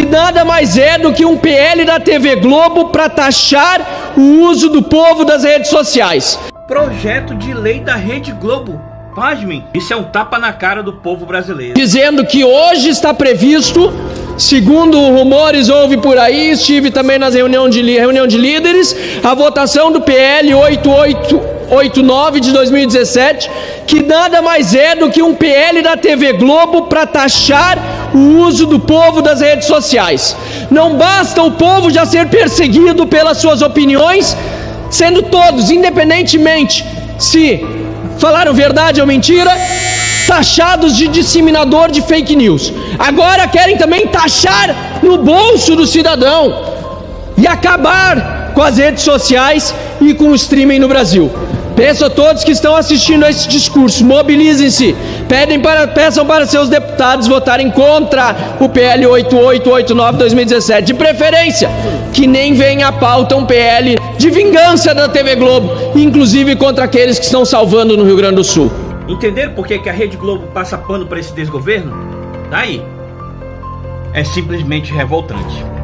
nada mais é do que um PL da TV Globo para taxar o uso do povo das redes sociais. Projeto de lei da Rede Globo. Pasmem, isso é um tapa na cara do povo brasileiro. Dizendo que hoje está previsto, segundo rumores houve por aí, estive também na reunião de líderes, a votação do PL 8889 de 2017, que nada mais é do que um PL da TV Globo para taxar o uso do povo das redes sociais. Não basta o povo já ser perseguido pelas suas opiniões, sendo todos, independentemente se falaram verdade ou mentira, taxados de disseminador de fake news. Agora querem também taxar no bolso do cidadão e acabar com as redes sociais e com o streaming no Brasil. Peço a todos que estão assistindo a esse discurso, mobilizem-se, peçam para seus deputados votarem contra o PL 8889 2017, de preferência, que nem venha à pauta um PL de vingança da TV Globo, inclusive contra aqueles que estão salvando no Rio Grande do Sul. Entenderam por que a Rede Globo passa pano para esse desgoverno? Daí, é simplesmente revoltante.